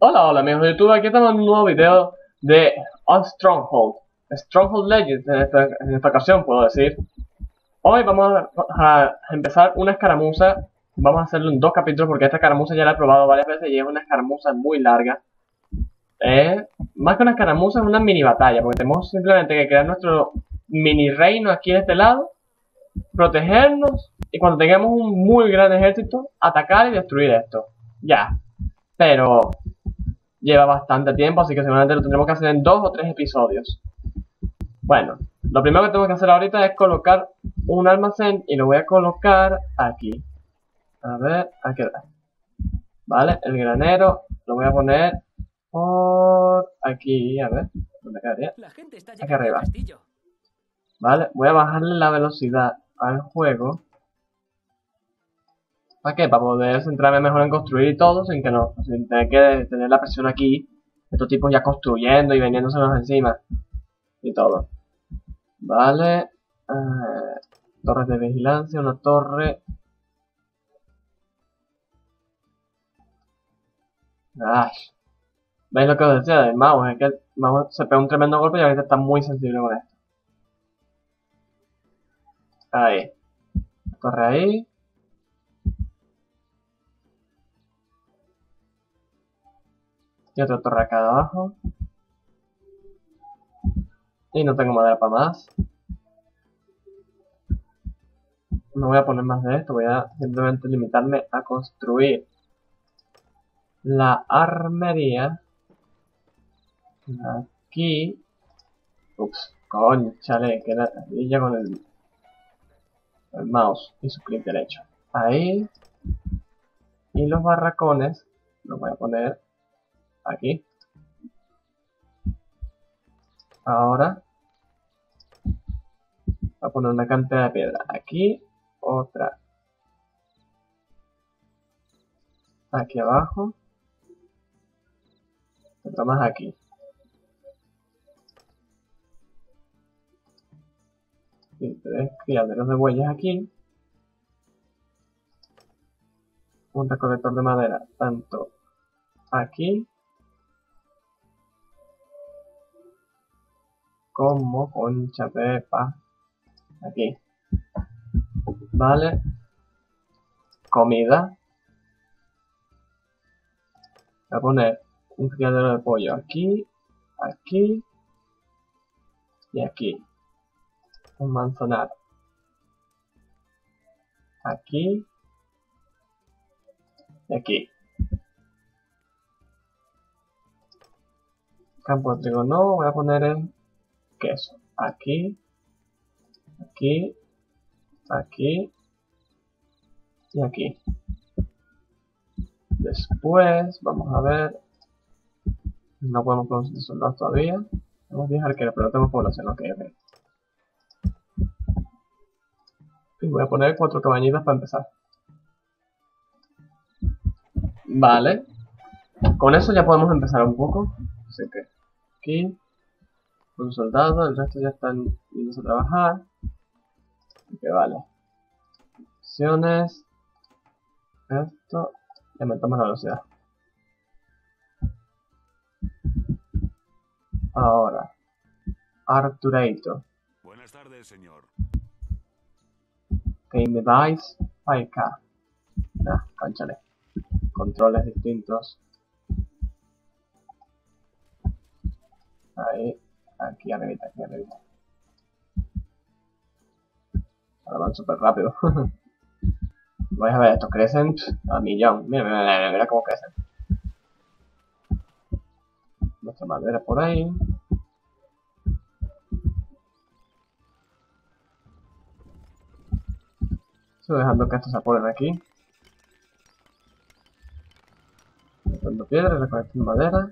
Hola, hola amigos de YouTube, aquí estamos en un nuevo video de Stronghold Legends en esta ocasión puedo decir. Hoy vamos a empezar una escaramuza, vamos a hacerlo en 2 capítulos porque esta escaramuza ya la he probado varias veces y es una escaramuza muy larga. Más que una escaramuza es una mini batalla, porque tenemos simplemente que crear nuestro mini reino aquí de este lado, protegernos y cuando tengamos un muy gran ejército, atacar y destruir esto. Ya, pero lleva bastante tiempo, así que seguramente lo tendremos que hacer en 2 o 3 episodios. Bueno, lo primero que tengo que hacer ahorita es colocar un almacén y lo voy a colocar aquí. A ver, aquí está. Vale, el granero lo voy a poner por aquí, a ver, ¿dónde quedaría? Aquí arriba. Vale, voy a bajarle la velocidad al juego. ¿Para qué? Para poder centrarme mejor en construir y todo, sin tener que tener la presión aquí. Estos tipos ya construyendo y veniéndoselos encima. Y todo. Vale. Torres de vigilancia, una torre. Ay. ¿Veis lo que os decía del mouse? Es que el mouse se pega un tremendo golpe y ahorita está muy sensible con esto. Ahí. Torre ahí. Y otra torre acá abajo. Y no tengo madera para más. No voy a poner más de esto, voy a simplemente limitarme a construir la armería. Aquí. Ups, conchale, que la ya con el mouse y su clic derecho. Ahí. Y los barracones los voy a poner aquí. Ahora voy a poner una cantidad de piedra aquí, otra aquí abajo, otra más aquí. Y 3 criaderos de bueyes aquí. Un recolector de madera tanto aquí como concha pepa aquí. Vale. Comida. Voy a poner un criadero de pollo aquí, aquí y aquí. Un manzanar aquí y aquí. Campo de trigo no, voy a poner el queso aquí, aquí, aquí y aquí. Después, vamos a ver. No podemos producir soldados todavía. Tenemos 10 arqueros, pero no tenemos población, ok. Y voy a poner 4 cabañitas para empezar. Vale. Con eso ya podemos empezar un poco. Así que aquí un soldado, el resto ya están yendo a trabajar. Así que vale. Opciones. Esto. Y aumentamos la velocidad. Ahora. Arturator. Buenas tardes, señor. Game Device 5K. Nah, cónchale. Controles distintos. Ahí. Aquí arriba, aquí arriba. Ahora van súper rápido. Vais a ver, estos crecen a millón. Mira, mira cómo crecen. Nuestra madera por ahí. Estoy dejando que estos se apoyen aquí. Recogiendo piedra, recogiendo madera.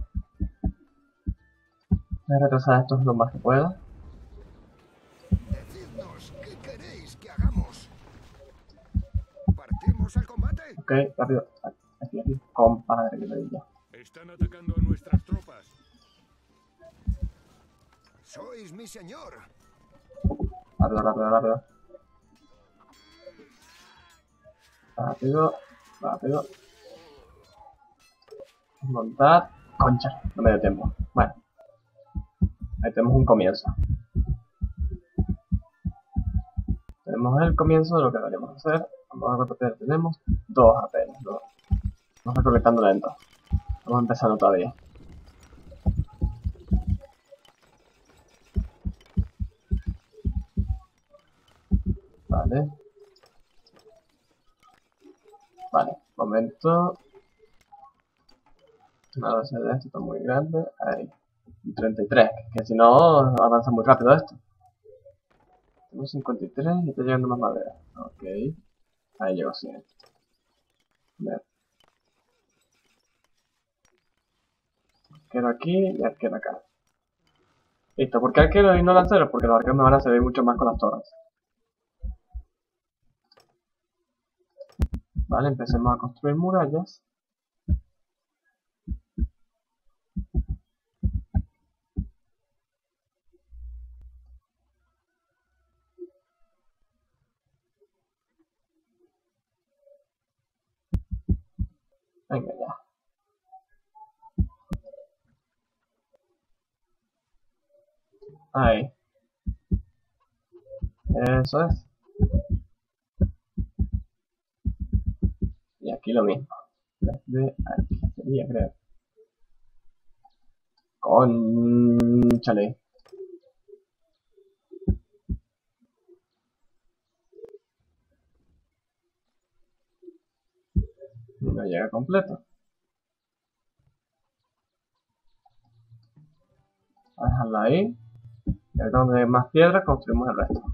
Voy a retrasar estos lo más que pueda. Decidnos, ¿qué queréis que hagamos? ¿Partimos al combate? Ok, rápido. Aquí. Compadre, que me diga. Están atacando a nuestras tropas. Sois mi señor. Rápido. Rápido. Montar. Concha, no me dio tiempo. Bueno, ahí tenemos un comienzo. Tenemos el comienzo de lo que deberíamos hacer. Vamos a ver cuánto tenemos. 2 apenas, 2. Vamos recolectando lento. Estamos empezando todavía. Vale. Vale, momento. Una base de esto está muy grande. Ahí. 33. Que si no, avanza muy rápido esto. Tenemos 53 y está llegando más madera. Ok. Ahí llegó 100. Bien. Arquero aquí y arquero acá. Listo. ¿Por qué arquero y no lancero? Porque los arqueros me van a servir mucho más con las torres. Vale, empecemos a construir murallas. Venga ya. Ahí. Eso es. Y aquí lo mismo. Desde aquí sería, creo. Conchale. No llega completo. Voy a dejarlo ahí. Y ahorita donde hay más piedras construimos el resto.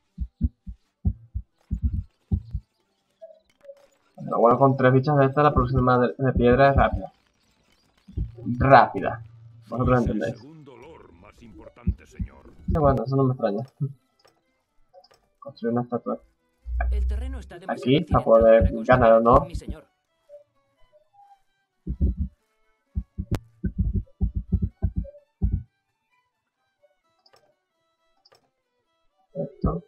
Lo bueno con 3 bichas de estas, la producción de piedra es rápida. Rápida. Vosotros entendéis. El segundo lord más importante, señor. Qué bueno, eso no me extraña. Construir una estatua El terreno está aquí para poder ganar o no. mi señor. Esto.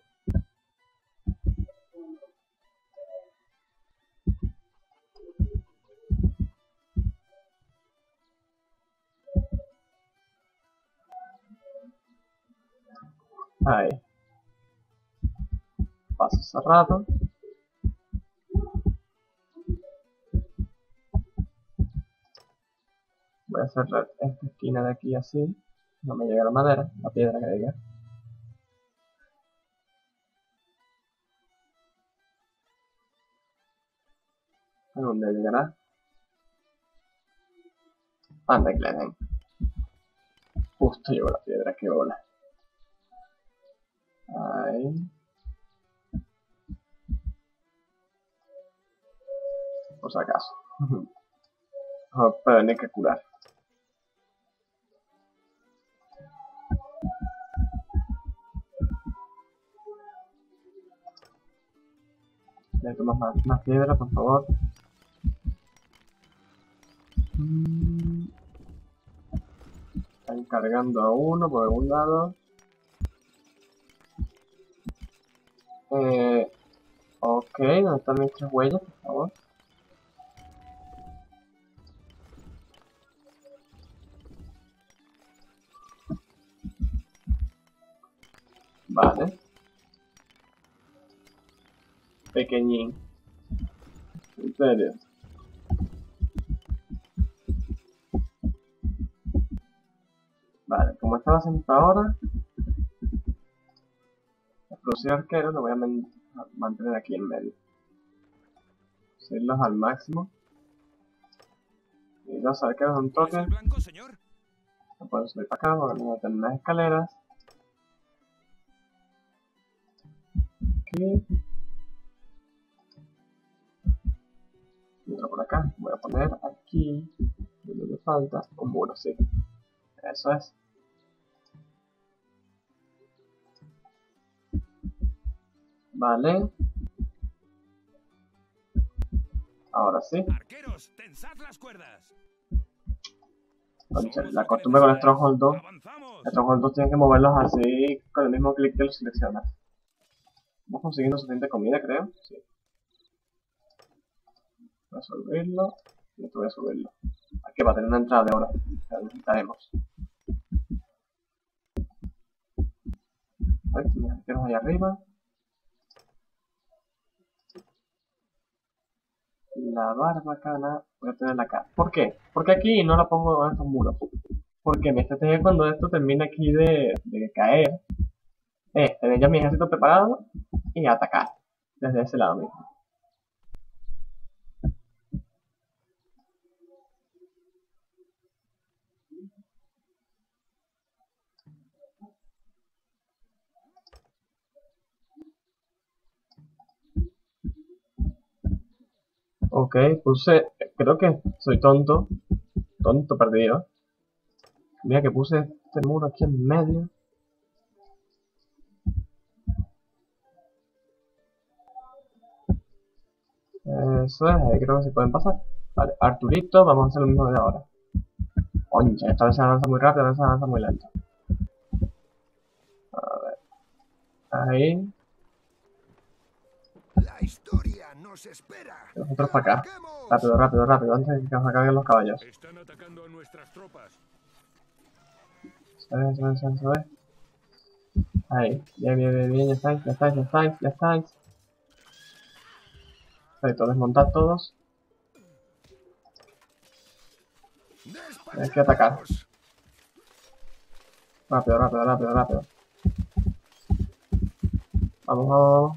Ahí. Paso cerrado. Voy a cerrar esta esquina de aquí así. No me llega la madera, la piedra que diga. ¿A dónde llegará? Anda que le den. Justo llegó la piedra, que bola. Ahí. Por si acaso. Pero hay que curar. Necesito más piedra, por favor. Están cargando a uno por algún lado. Ok, ¿dónde están mis 3 huellas, por favor? Vale. Pequeñín. En serio. Vale, como estaba haciendo hasta ahora, la producción de arqueros lo voy a mantener aquí en medio. Subirlos al máximo. Y los arqueros un toque. Blanco, señor. No puedo subir para acá porque no tener las escaleras. Aquí. Y otro por acá. Voy a poner aquí, donde me falta, un muro, sí. Eso es. Vale. Ahora sí. Arqueros, tensad las cuerdas. Concha, la costumbre con el Stronghold 2. Avanzamos. El Stronghold 2 tienes que moverlos así con el mismo clic que los seleccionas. Vamos consiguiendo suficiente comida, creo. Sí. Voy a subirlo. Y esto voy a subirlo. Aquí va a tener una entrada de oro. La necesitaremos. Ay, mis arqueros ahí arriba. La barbacana voy a tenerla acá. ¿Por qué? Porque aquí no la pongo en estos muros. Porque mi estrategia cuando esto termina aquí de caer es tener ya mi ejército preparado y atacar desde ese lado mismo. Ok, creo que soy tonto perdido. Mira que puse este muro aquí en medio. Eso es, ahí creo que se pueden pasar. Vale, Arturito, vamos a hacer lo mismo de ahora. Concha, esta vez se avanza muy rápido, a veces se avanza muy lento. A ver. Ahí. La historia nos espera. Nosotros para acá. ¡Ataquemos! Rápido, rápido, rápido, antes de que nos acaben los caballos. Están atacando a nuestras tropas. Se ve. Ahí, bien, bien, bien, bien, ya estáis. Perfecto, desmontad todos. Hay que atacar. ¡Despachemos! Rápido, rápido, rápido, rápido. Vamos.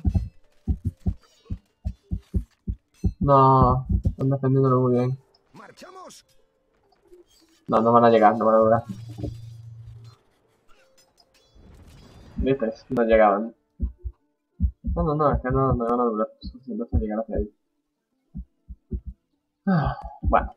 No, están defendiéndolo muy bien. ¿Marchamos? No van a llegar, no van a durar. ¿Viste? No llegaban. No, es que no van a durar suficiente hasta llegar hacia ahí. Bueno.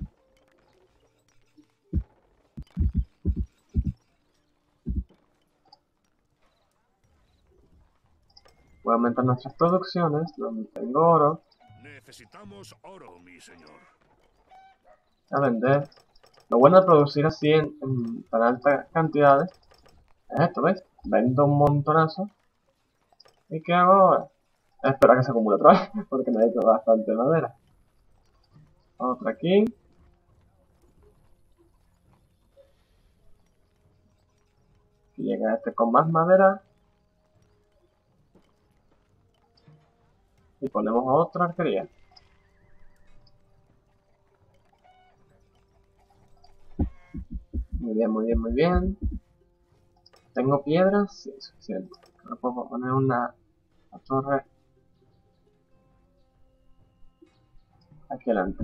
Voy a aumentar nuestras producciones, donde tengo oro, Necesitamos oro, mi señor. a vender. Lo bueno de producir así en tan altas cantidades es esto, ¿veis? Vendo un montonazo. ¿Y qué hago ahora? Espero a que se acumule otra vez, porque necesito bastante madera. Otra aquí. Y llega este con más madera. Y ponemos otra arquería. Muy bien, muy bien, muy bien. ¿Tengo piedras? Sí, suficiente. Ahora puedo poner una torre aquí adelante.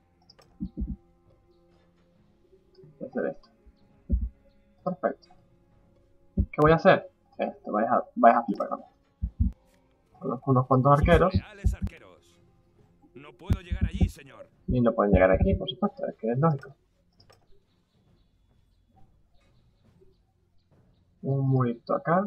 Voy a hacer esto. Perfecto. ¿Qué voy a hacer? Esto, vais a flipar con esto. Conozco unos cuantos arqueros. Leales arqueros. No puedo llegar allí, señor. Y no pueden llegar aquí, por supuesto, es que es lógico. Un murito acá.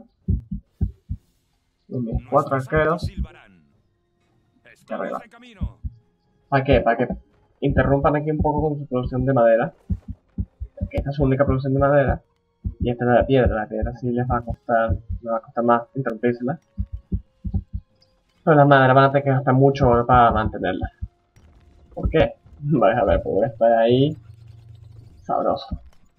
Y mis 4 Nuestros arqueros. silbarán. Estamos de camino. ¿Para qué? Para que interrumpan aquí un poco con su producción de madera. Que esta es su única producción de madera. Y esta es de la piedra. La piedra sí les va a costar más interrumpírsela. Pero las maderas van a tener que gastar mucho oro para mantenerla. ¿Por qué? Vais a ver, porque está ahí sabroso.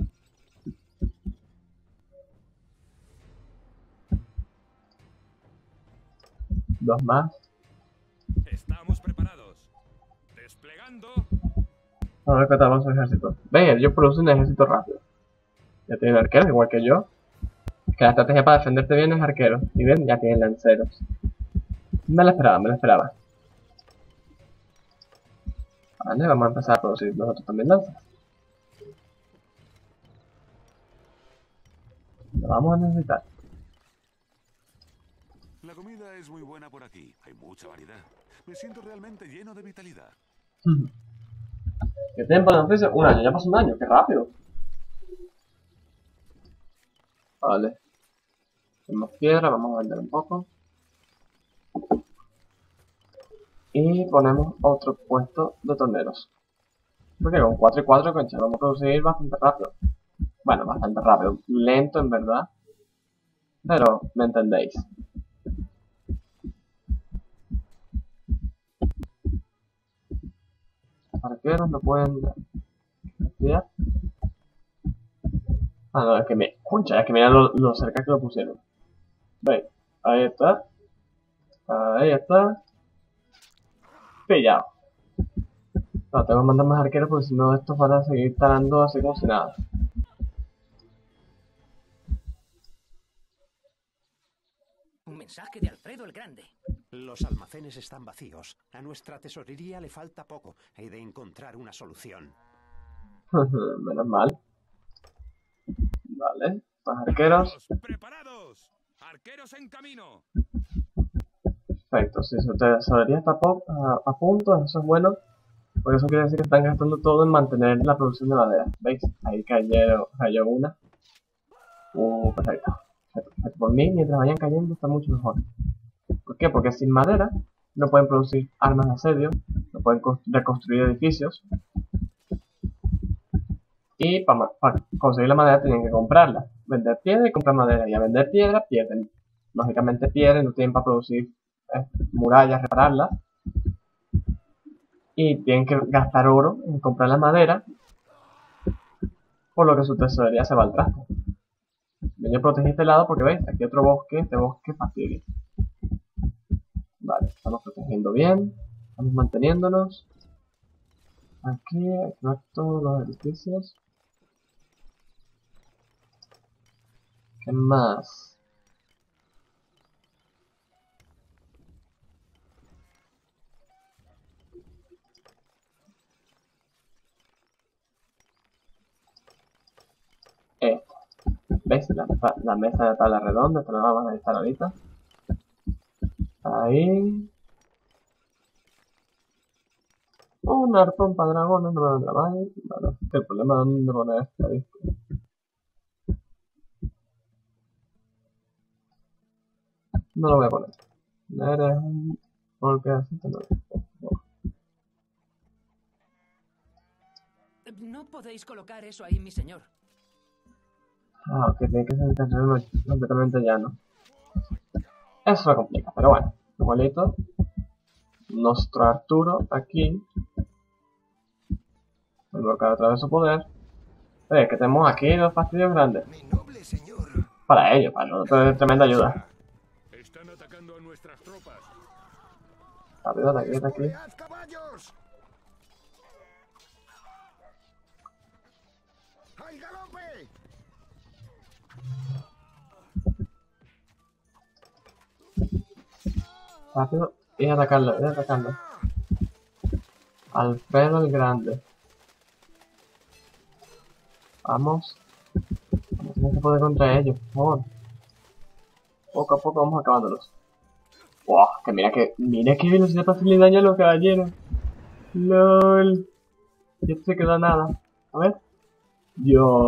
Dos más. Estamos preparados. Desplegando. A ver qué tal va su ejército. Ven, ellos producen un ejército rápido. Ya tienen arqueros, igual que yo. Que la estrategia para defenderte bien es arquero. Y ven, ya tienen lanceros. Me lo esperaba. Vale, vamos a empezar a producir nosotros también lanzas. Lo vamos a necesitar. La comida es muy buena por aquí. Hay mucha variedad. Me siento realmente lleno de vitalidad. ¿Qué tiempo de noticias? Un año, ya pasó un año, qué rápido. Vale. Tenemos piedra, vamos a vender un poco. Y ponemos otro puesto de torneros. Porque con 4 y 4, concha, vamos a producir bastante rápido. Bueno, bastante rápido. Lento en verdad. Pero me entendéis. Arqueros no pueden dar. fastidiar. Ah, no, es que me... Concha, es que mira lo cerca que lo pusieron. Veis, ahí está. Ahí está. Pillado. No, tengo que mandar más arqueros porque si no estos van a seguir talando así como si nada. Un mensaje de Alfredo el Grande. Los almacenes están vacíos. A nuestra tesorería le falta poco. He de encontrar una solución. Menos mal. Vale, más arqueros. ¡Preparados! ¡Arqueros en camino! Perfecto, si su tesorería está a punto, eso es bueno. Porque eso quiere decir que están gastando todo en mantener la producción de madera. ¿Veis? Ahí cayó una. Perfecto. Perfecto. Por mí, mientras vayan cayendo, está mucho mejor. ¿Por qué? Porque sin madera no pueden producir armas de asedio, no pueden reconstruir edificios. Y para conseguir la madera tienen que comprarla. Vender piedra y comprar madera. Y a vender piedra pierden. Lógicamente pierden, no tienen para producir murallas, repararlas. Y tienen que gastar oro en comprar la madera. Por lo que su tesorería se va al traste. Yo protegí este lado porque veis, aquí otro bosque, este bosque fastidia. Vale, estamos protegiendo bien. Estamos manteniéndonos. Aquí todos los edificios. ¿Qué más? ¿Veis? La mesa de tabla redonda, esta la vamos a necesitar ahorita. Ahí. Un arpón para dragones, no me lo trabajáis. Vale, el problema es dónde poner esta, ¿viste? No lo voy a poner. Eres un golpe así, no. No podéis colocar eso ahí, mi señor. Ah, ok, tiene que ser un terreno completamente llano. Eso lo complica, pero bueno. Igualito. Nuestro Arturo aquí. Invocar otra vez su poder. Que tenemos aquí los fastidios grandes. Mi noble señor. Para ellos, para nosotros es tremenda ayuda. Están atacando a nuestras tropas. Rápido, de aquí, de aquí. ¡Espolead caballos! ¡Al galope! Rápido. Y atacarlo, y atacarlo. Alfredo el Grande. Vamos. Vamos a tener que poder contra ellos, por favor. Poco a poco vamos acabándolos. ¡Wow! Que mira qué velocidad para hacerle daño a los caballeros. LOL. Y esto se queda nada. A ver. Dios.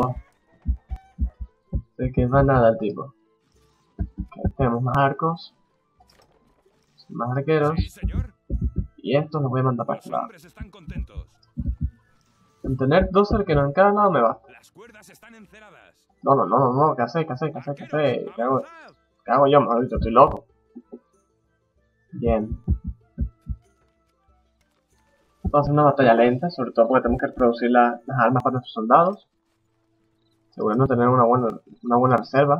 Se queda nada el tipo. Okay, tenemos más arcos. Más arqueros. Sí, señor. Y estos los voy a mandar para Los este lado. hombres están contentos. Con tener 2 arqueros en cada lado me basta. Las cuerdas están enceradas. No. ¿Qué hace? ¿Qué Arqueros, hago? avanzad. ¿Qué hago yo? Maldito, estoy loco. Bien. Vamos a hacer una batalla lenta, sobre todo porque tenemos que producir las armas para nuestros soldados. Seguramente tener una buena reserva.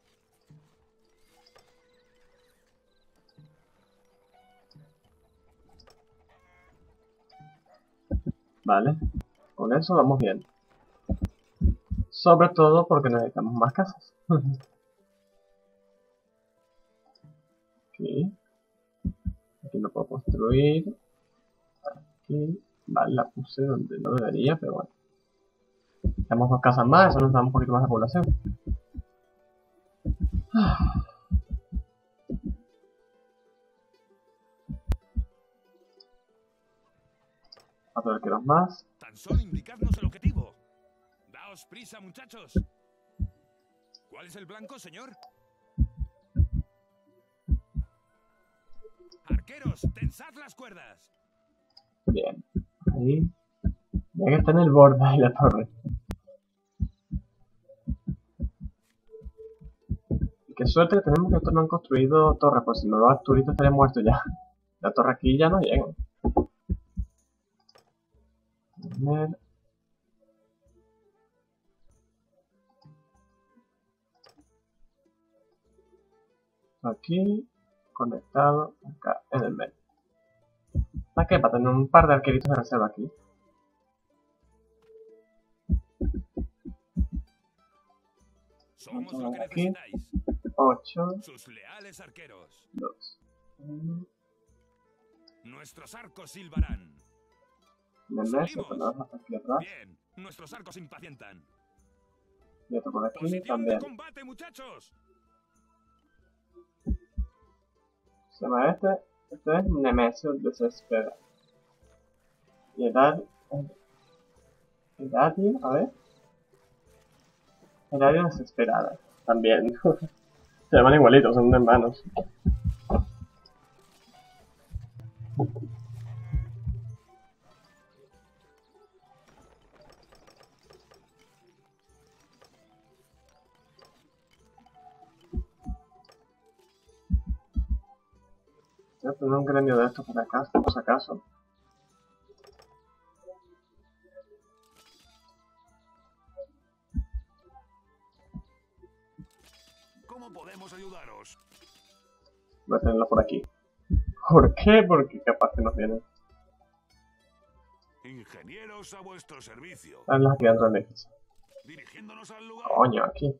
Vale. Con eso vamos bien. Sobre todo porque necesitamos más casas. Aquí. Aquí no puedo construir. Aquí. Vale, la puse donde no debería, pero bueno. Tenemos 2 casas más, eso nos da un poquito más de población. Otro arqueros más. Tan solo indicadnos el objetivo. Daos prisa, muchachos. ¿Cuál es el blanco, señor? Arqueros, tensad las cuerdas. Bien. Ahí. Ya que está en el borde de la torre. Y qué suerte que tenemos que estos no han construido torres, pues si no los arturitos estarían muertos ya. La torre aquí ya no llegan. A ver. aquí, conectado acá en el medio. ¿Para qué? Para tener un par de arqueritos de reserva aquí. Somos lo que Aquí. necesitáis. 8, Sus leales arqueros. 2, 1. Nuestros arcos silbarán. Nemesio, tenemos hasta aquí atrás. Bien, nuestros arcos impacientan. Y otro por aquí Posición de también. combate, muchachos. Se llama este es Nemesio Desespera. Y el Adadio, a ver. El Adadio Desesperada. También. Se llaman igualitos, son hermanos. Voy a poner un gremio de estos por acá, por si acaso. ¿Cómo podemos ayudaros? Voy a tenerlo por aquí. ¿Por qué? Porque capaz que nos vienen. Ingenieros a vuestro servicio. Están las aquí dentro del edificio. Dirigiéndonos al lugar. Coño, aquí.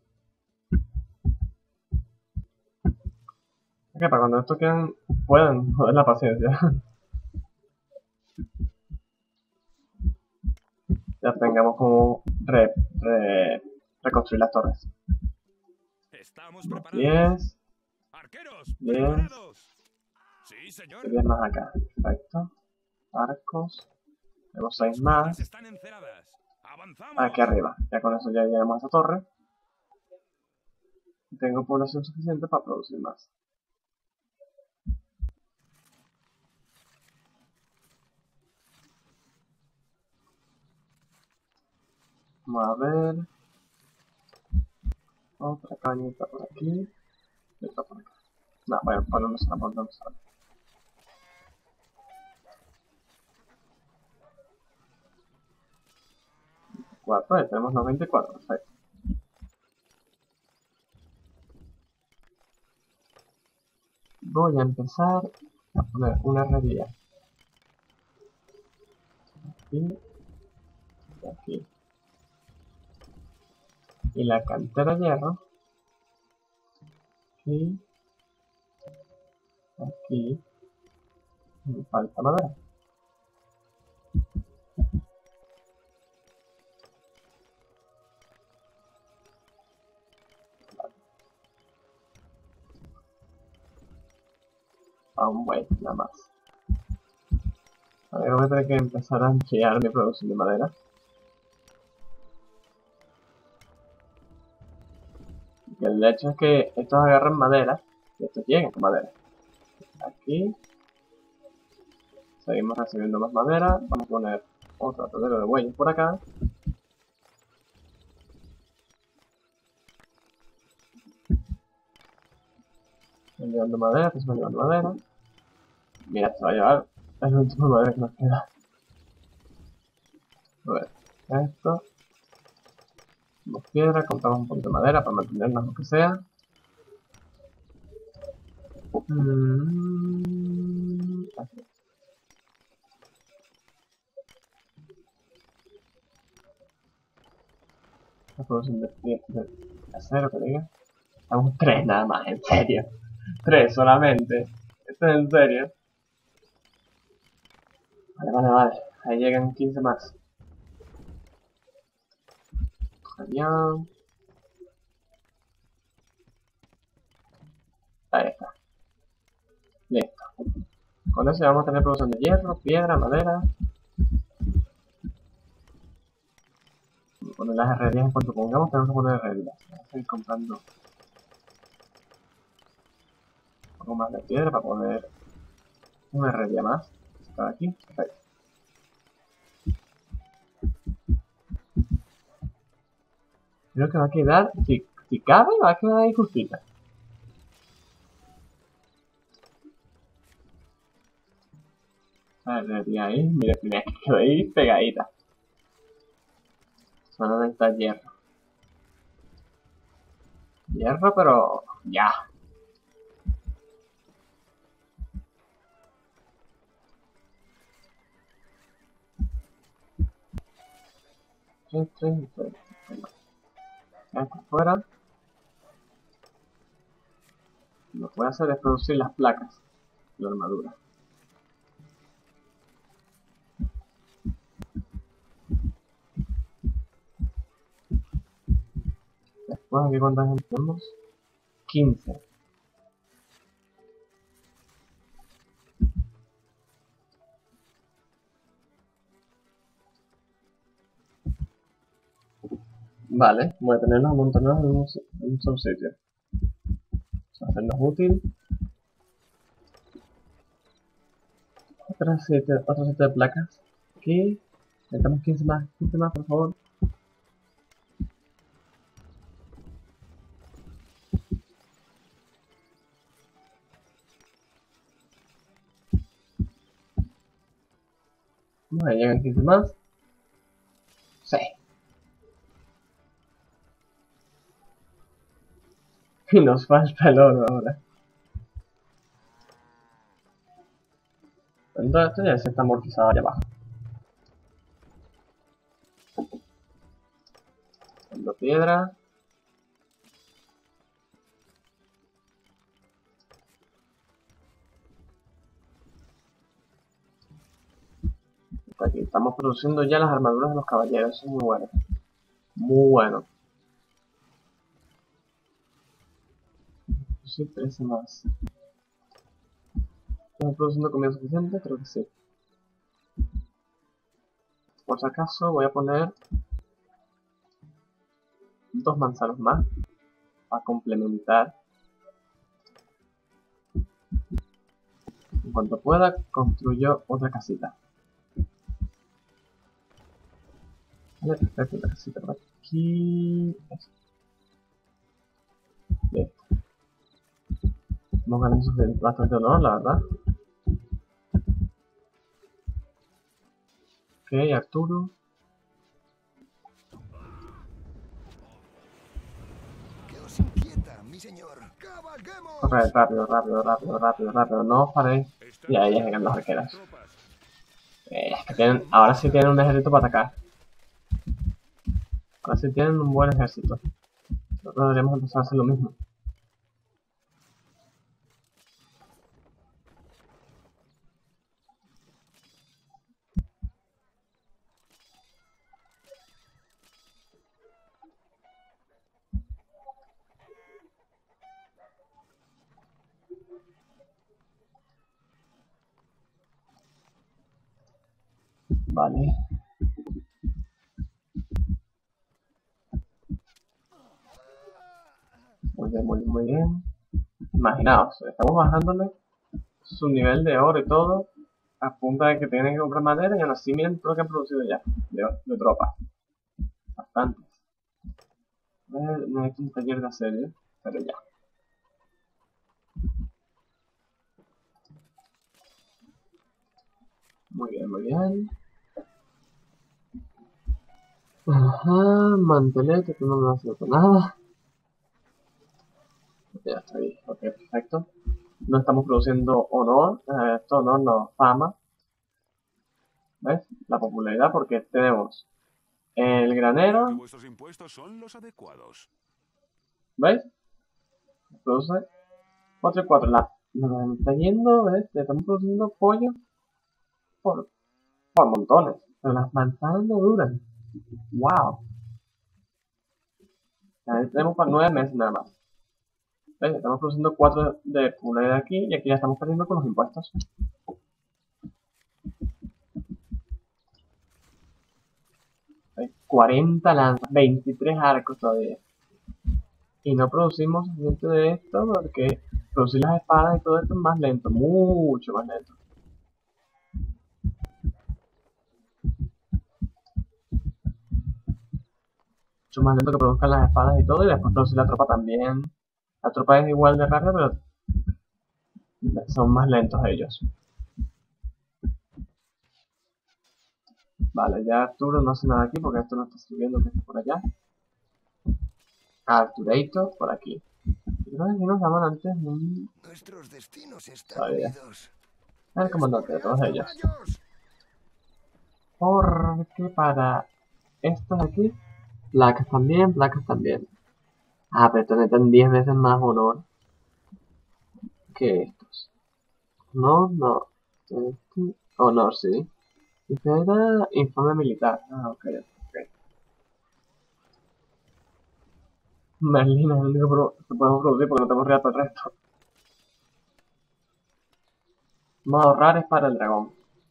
Ok, para cuando esto quieran, puedan joder la paciencia. Ya tengamos como reconstruir las torres. Estamos preparados. 10, Arqueros, 10. preparados. Sí, señor. y 10 más acá. Perfecto. Arcos. Tenemos 6 más. Están enceradas. Avanzamos. Aquí arriba. Ya con eso ya llegamos a esta torre. Y tengo población suficiente para producir más. Vamos a ver. Otra cañita por aquí. Y otra por acá. No, voy a ponernos a por donde sale. 4, tenemos 94, perfecto. Voy a empezar a poner una herrería. Aquí. Y aquí. Y la cantera de hierro. Aquí. Aquí. Me falta madera. Aún voy, nada más. Ahora voy a tener que empezar a ampliar mi producción de madera. Y el hecho es que estos agarran madera y estos llegan con madera. Aquí. Seguimos recibiendo más madera. Vamos a poner otro atolero de bueyes por acá. Estoy llevando madera, pues estoy llevando madera. Mira, se va a llevar el último madera que nos queda. A ver, esto. Tenemos piedra, compramos un poquito de madera para mantenernos lo que sea. Así. La producción de acero que diga. Estamos 3 nada más, en serio. 3 solamente. Esto es en serio. Vale. Ahí llegan 15 más. Genial. Ahí está. Listo. Con eso ya vamos a tener producción de hierro, piedra, madera. Vamos a poner las herrerías en cuanto pongamos, tenemos que poner herrerías. Vamos a seguir comprando un poco más de piedra para poner una herrería más. Está aquí. Perfecto. Creo que va a quedar, si cabe, va a quedar ahí justita. La herrería ahí, mira que quedó ahí pegadita. Solo necesita hierro. Hierro, pero ya. 3 y 3. Venga. Esto fuera. Lo que voy a hacer es producir las placas de la armadura. Después, ¿aquí cuántas tenemos? 15. Vale, voy a tenerlos amontonados en un solo sitio. Hacernos útil. Otro sitio de placas. Aquí. Necesitamos 15 más, por favor. Vale, llegan 15 más. 6. Y nos falta el oro ahora. Entonces esto ya se está amortizado allá abajo. Dando piedra. Aquí estamos produciendo ya las armaduras de los caballeros. Eso es muy bueno. Muy bueno. Sí, 13 más. ¿Estamos produciendo comida suficiente? Creo que sí. Por si acaso voy a poner 2 manzanos más para complementar. En cuanto pueda, construyo otra casita. Vale, perfecto, otra casita por aquí. Listo. Estamos ganando bastante honor, la verdad. Ok, Arturo. ¿Qué os inquieta, mi señor? ¡Cabalguemos! Corre, rápido. No os paréis. Y ahí llegan los arqueros. Es que tienen, ahora sí tienen un ejército para atacar. Ahora sí tienen un buen ejército. Nosotros deberíamos empezar a hacer lo mismo. Vale. Muy bien. Imaginaos, estamos bajándole su nivel de oro y todo a punta de que tienen que comprar madera y aún así miren todo lo que han producido ya de tropas. Bastantes. Necesito un taller de asedio, pero ya. Muy bien. Ajá, mantelete, que no me hace nada. Ya está ahí, ok, perfecto. No estamos produciendo honor, esto honor no, fama. ¿Ves? La popularidad porque tenemos el Que granero, vuestros impuestos son los adecuados. ¿veis? Produce 4 y 4. Lo que me está yendo, ¿ves? Le estamos produciendo pollo por montones. Pero las manzanas no duran. ¡Wow! Ahí tenemos para 9 meses nada más. ¿Ves? Estamos produciendo 4 de popularidad aquí y aquí ya estamos perdiendo con los impuestos. Hay 40 lanzas, 23 arcos todavía. Y no producimos suficiente de esto porque producir las espadas y todo esto es más lento, mucho más lento. Mucho más lento que produzcan las espadas y todo, y después producir la tropa también. La tropa es igual de rápida, pero son más lentos ellos. Vale, ya Arturo no hace nada aquí porque esto no está sirviendo que esté por allá. Arturator por aquí. Creo que aquí nos daban antes un... Nuestros destinos están Todavía. unidos. El comandante de todos ellos. ¡Caballos! Porque para Estos aquí, placas también, placas también. Ah, pero estos necesitan 10 veces más honor que estos. No, no. Este, honor, sí. Este era informe militar. Ah, ok, ok. Merlin es el único que podemos producir porque no tenemos real para el resto. Vamos a ahorrar es para el dragón.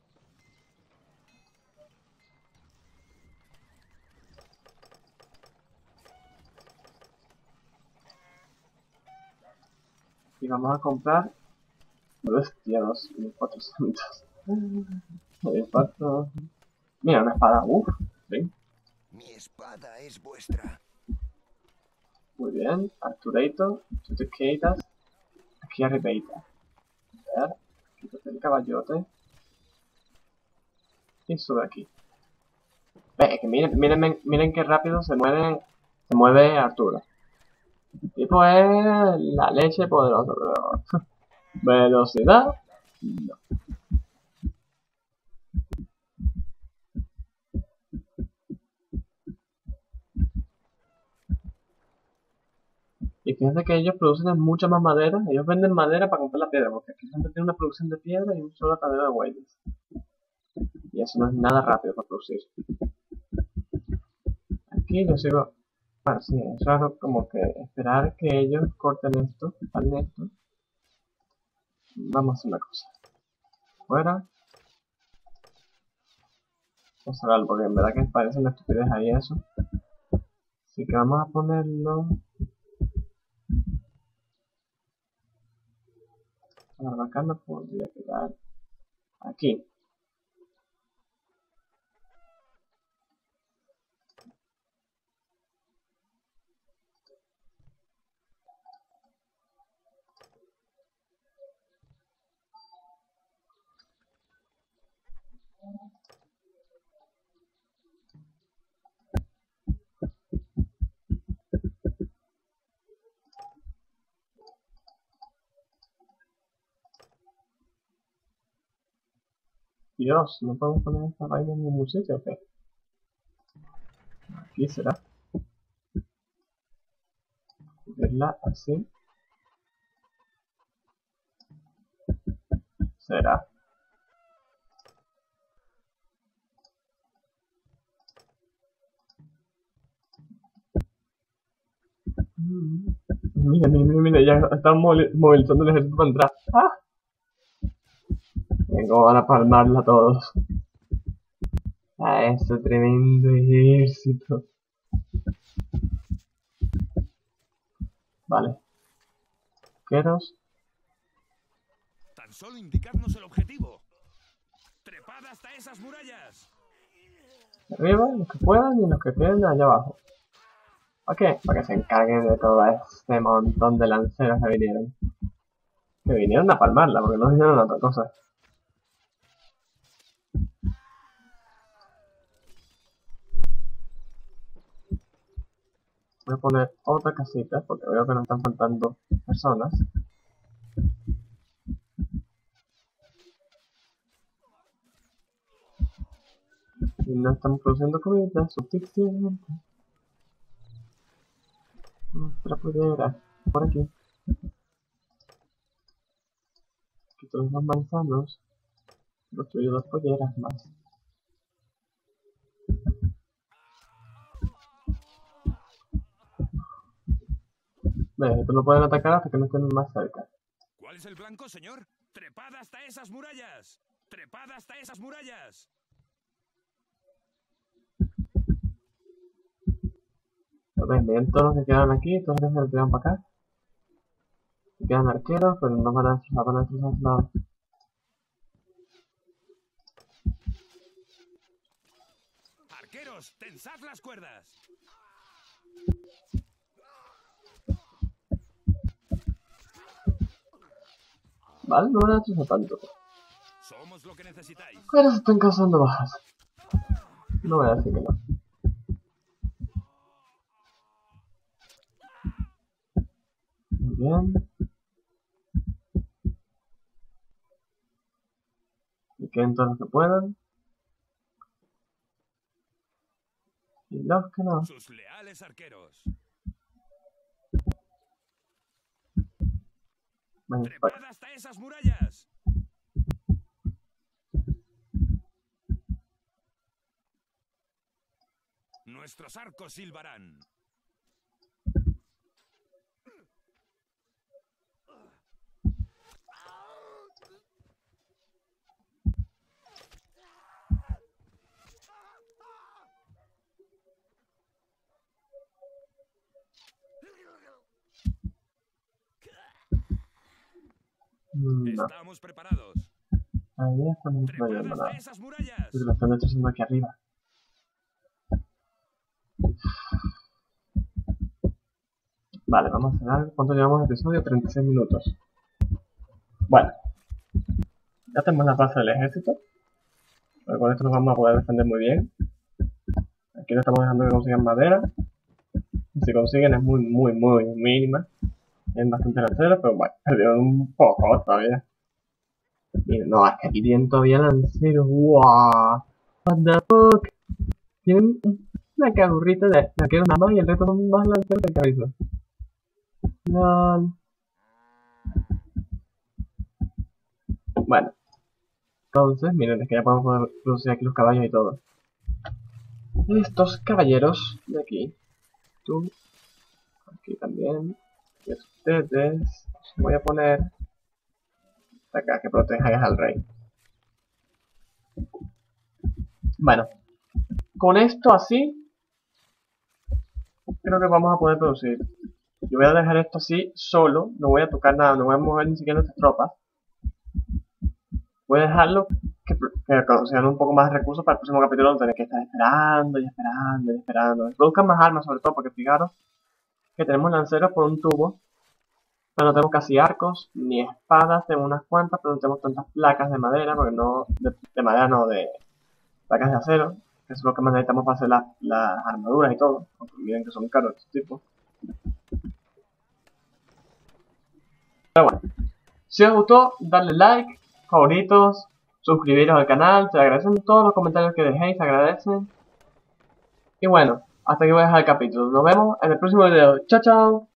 Y vamos a comprar... Hostia, 2400. Mira, una espada. Uff, sí. Mi espada es vuestra. Muy bien. Arturator, Tutecatas. Aquí arribita. A ver, quítate el caballote. Y sube aquí. Es que miren qué rápido se mueve Arturo. El tipo es la leche poderosa, pero velocidad, no. Y fíjense que ellos producen mucha más madera. Ellos venden madera para comprar la piedra, porque aquí siempre tiene una producción de piedra y un solo atadero de bueyes. Y eso no es nada rápido para producir. Aquí yo sigo... Bueno, sí, es raro como que esperar que ellos corten esto, salen esto. Vamos a hacer una cosa. Fuera. Vamos a ver, porque en verdad que parece una estupidez ahí eso. Así que vamos a ponerlo... La barbacana podría quedar aquí. Dios, ¿no podemos poner esta vaina en ningún sitio o qué? Aquí será. Verla así. Será. Mira, ya están movilizando el ejército para entrar. ¡Ah! Vengo, van a palmarla todos. A ese tremendo ejército. Vale. Queros. Tan solo indicadnos el objetivo. ¡Trepad hasta esas murallas! Arriba, los que puedan y los que queden allá abajo. ¿Para qué? Para que se encarguen de todo este montón de lanceros que vinieron. Que vinieron a palmarla, porque no vinieron a otra cosa. Voy a poner otra casita, porque veo que nos están faltando personas. Y no estamos produciendo comida suficiente. Nuestra pollera, por aquí. Quito los dos manzanos. Construyo dos polleras más. Ve, estos no pueden atacar hasta que no estén más cerca. ¿Cuál es el blanco, señor? ¡Trepad hasta esas murallas! ¡Trepad hasta esas murallas! Entonces, ven todos los que quedan aquí, todos los que se quedan para acá. Se quedan arqueros, pero no van a destrozar a su lado. ¡Arqueros, tensad las cuerdas! Vale, no van a destrozar tanto. Somos lo que necesitáis. Pero se están causando bajas. No voy a decir que no. Muy bien. Que queden todos los que puedan. los que no. Sus leales arqueros. Venga, ¡Trepad hasta esas murallas! Nuestros arcos silbarán. No, Estamos preparados. ahí está, no estoy ¡Trepad viendo hasta nada. esas murallas! Porque lo están haciendo aquí arriba. Vale, vamos a hacer algo. ¿Cuánto llevamos de episodio? 36 minutos. Bueno, ya tenemos la base del ejército. Pero con esto nos vamos a poder defender muy bien. Aquí no estamos dejando que consigan madera. Y si consiguen es muy mínima. Tienen bastante lanceros, pero bueno, perdieron un poco todavía. Miren, no, es que aquí tienen todavía lanceros. ¡Wow! What the fuck. Tienen una cagurrita de arqueros nada más y el resto son más lanceros que cabezas. LOL. Bueno, entonces, miren, es que ya podemos poder producir aquí los caballos y todo. Estos caballeros de aquí, tú, aquí también, y ustedes, los voy a poner acá, que protejáis al rey. Bueno, con esto así, creo que vamos a poder producir. Yo voy a dejar esto así solo, no voy a tocar nada, no voy a mover ni siquiera nuestras tropas. Voy a dejarlo que consigan un poco más de recursos para el próximo capítulo, no tener que estar esperando y esperando y esperando. Produzcan más armas sobre todo, porque fijaros que tenemos lanceros por un tubo, pero no tenemos casi arcos ni espadas, tenemos unas cuantas, pero no tenemos tantas placas de madera, porque no, de madera no, de placas de acero, que es lo que más necesitamos para hacer las armaduras y todo, aunque miren que son caros estos tipos. Pero bueno, si os gustó, darle like, favoritos, suscribiros al canal, se agradecen todos los comentarios que dejéis, se agradecen. Y bueno, hasta aquí voy a dejar el capítulo. Nos vemos en el próximo video. ¡Chao, chao!